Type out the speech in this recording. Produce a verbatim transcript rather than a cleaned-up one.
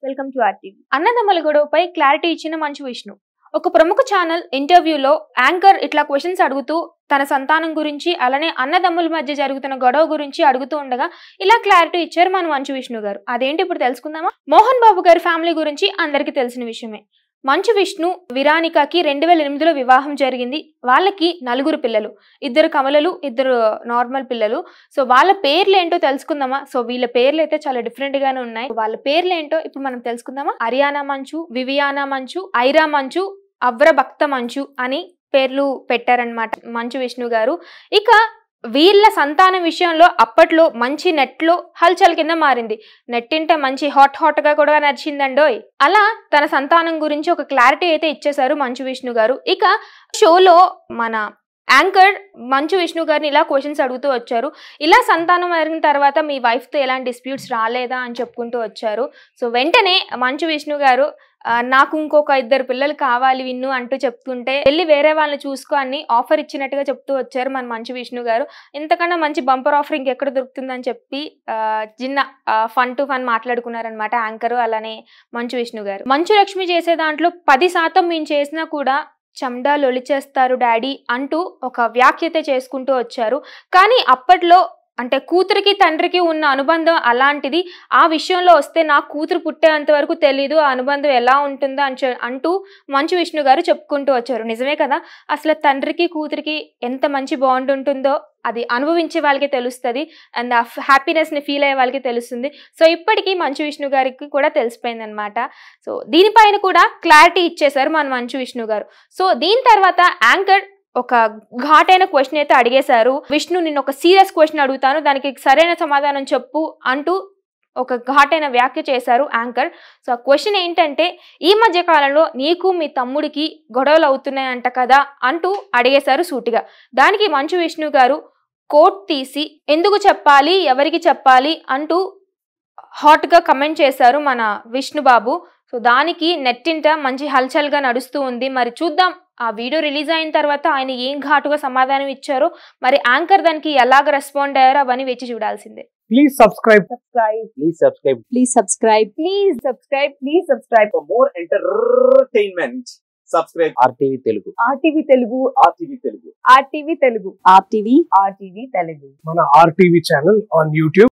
Welcome to RTV. అన్నదమ్ముల గొడవపై clarity ఇచ్చిన మంచు విష్ణు. ఒక ప్రముఖ ఛానల్ ఇంటర్వ్యూలో యాంకర్ ఇట్లా క్వశ్చన్స్ అడుగుతూ తన సంతానం గురించి అలానే అన్నదమ్ముల మధ్య జరుగుతున్న గొడవ గురించి అడుగుతూ ఉండగా ఇలా క్లారిటీ ఇచ్చారు మన మంచు విష్ణు గారు. అదేంటి ఇప్పుడు తెలుసుకుందామా? మోహన్ బాబు గారి ఫ్యామిలీ గురించి అందరికీ తెలిసిన విషయమే. మంచు విష్ణు విరానికకి రెండు వేల ఎనిమిదిలో వివాహం జరిగింది. వాళ్ళకి నలుగురు పిల్లలు, ఇద్దరు కమలలు, ఇద్దరు నార్మల్ పిల్లలు. సో వాళ్ళ పేర్లు ఏంటో తెలుసుకుందామా? సో వీళ్ళ పేర్లు అయితే చాలా డిఫరెంట్ గానే ఉన్నాయి. వాళ్ళ పేర్లు ఏంటో ఇప్పుడు మనం తెలుసుకుందామా? అరియానా మంచు, వివియానా మంచు, ఐరా మంచు, అవ్ర భక్త మంచు అని పేర్లు పెట్టారనమాట మంచు విష్ణు గారు. ఇక వీళ్ళ సంతానం విషయంలో అప్పట్లో మంచి నెట్లో హల్చల్ కింద మారింది. నెట్టింటే మంచి హాట్ హాట్ గా కూడా నడిచిందండోయ్. అలా తన సంతానం గురించి ఒక క్లారిటీ అయితే ఇచ్చేశారు మంచు విష్ణు గారు. ఇక షోలో మన యాంకర్ మంచు విష్ణు గారిని ఇలా క్వశ్చన్స్ అడుగుతూ వచ్చారు. ఇలా సంతానం జరిగిన తర్వాత మీ వైఫ్తో ఎలాంటి డిస్ప్యూట్స్ రాలేదా అని చెప్పుకుంటూ వచ్చారు. సో వెంటనే మంచు విష్ణు గారు నాకు ఇంకొక ఇద్దరు పిల్లలు కావాలి విన్ను అంటూ చెప్తుంటే వెళ్ళి వేరే వాళ్ళని చూసుకో అని ఆఫర్ ఇచ్చినట్టుగా చెప్తూ వచ్చారు మన మంచు విష్ణు గారు. ఇంతకన్నా మంచి బంపర్ ఆఫర్ ఇంకెక్కడ దొరుకుతుందని చెప్పి చిన్న ఫన్ టు ఫన్ మాట్లాడుకున్నారనమాట యాంకర్ అలానే మంచు విష్ణు గారు. మంచు లక్ష్మి చేసే దాంట్లో పది శాతం మేము చేసినా కూడా చండా లొలిచేస్తారు డాడీ అంటూ ఒక వ్యాఖ్యత చేసుకుంటూ వచ్చారు. కానీ అప్పట్లో అంటే కూతురికి తండ్రికి ఉన్న అనుబంధం అలాంటిది. ఆ విషయంలో వస్తే నా కూతురు పుట్టేంత వరకు తెలీదు ఆ అనుబంధం ఎలా ఉంటుందో అని అంటూ మంచు విష్ణు గారు చెప్పుకుంటూ వచ్చారు. నిజమే కదా, అసలు తండ్రికి కూతురికి ఎంత మంచి బాండ్ ఉంటుందో అది అనుభవించే వాళ్ళకి తెలుస్తుంది అండ్ ఆ హ్యాపీనెస్ ని ఫీల్ అయ్యే వాళ్ళకి తెలుస్తుంది. సో ఇప్పటికీ మంచు విష్ణు గారికి కూడా తెలిసిపోయింది అనమాట. సో దీనిపైన కూడా క్లారిటీ ఇచ్చేశారు మన మంచు విష్ణు గారు. సో దీని తర్వాత యాంకర్ ఒక ఘాటైన క్వశ్చన్ అయితే అడిగేశారు. విష్ణు నిన్ను ఒక సీరియస్ క్వశ్చన్ అడుగుతాను, దానికి సరైన సమాధానం చెప్పు అంటూ ఒక ఘాటైన వ్యాఖ్య చేశారు యాంకర్. సో ఆ క్వశ్చన్ ఏంటంటే, ఈ మధ్య కాలంలో నీకు మీ తమ్ముడికి గొడవలు అవుతున్నాయంట కదా అంటూ అడిగేశారు సూటిగా. దానికి మంచు విష్ణు గారు కోట్ తీసి ఎందుకు చెప్పాలి, ఎవరికి చెప్పాలి అంటూ హాట్ గా కమెంట్ చేశారు మన విష్ణు బాబు. సో దానికి నెట్టింట మంచి హల్చల్ గా నడుస్తూ ఉంది. మరి చూద్దాం ఆ వీడియో రిలీజ్ అయిన తర్వాత ఆయన ఏం ఘాటుగా సమాధానం ఇచ్చారో, మరి యాంకర్ దానికి ఎలాగ రెస్పాండ్ అయ్యారో అవన్నీ వేచి చూడాల్సిందే. Please subscribe. Subscribe. Please subscribe. Please subscribe. Please subscribe. Please subscribe. For more entertainment, subscribe R T V Telugu. R T V Telugu. R T V Telugu. R T V Telugu. R T V. R T V Telugu. Mana R T V channel on YouTube.